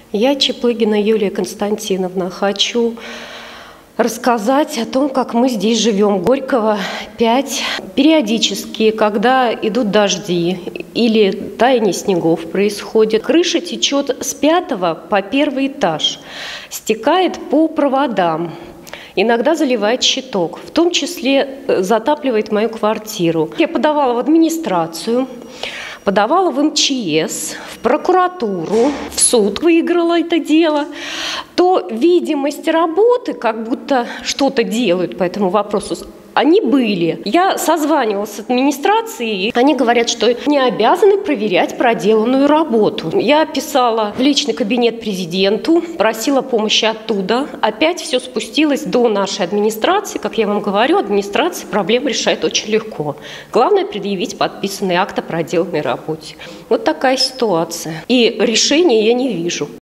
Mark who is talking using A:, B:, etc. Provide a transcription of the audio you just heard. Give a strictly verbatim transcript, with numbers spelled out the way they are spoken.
A: Я, Чаплыгина Юлия Константиновна, хочу рассказать о том, как мы здесь живем. Горького, пять. Периодически, когда идут дожди или таяние снегов происходит, крыша течет с пятого по первый этаж, стекает по проводам. Иногда заливает щиток, в том числе затапливает мою квартиру. Я подавала в администрацию, подавала в эм че эс, в прокуратуру, в суд, выиграла это дело. То видимость работы, как будто что-то делают по этому вопросу, они были. Я созванивалась с администрацией, и они говорят, что не обязаны проверять проделанную работу. Я писала в личный кабинет президенту, просила помощи оттуда. Опять все спустилось до нашей администрации. Как я вам говорю, администрация проблему решает очень легко. Главное предъявить подписанный акт о проделанной работе. Вот такая ситуация. И решения я не вижу.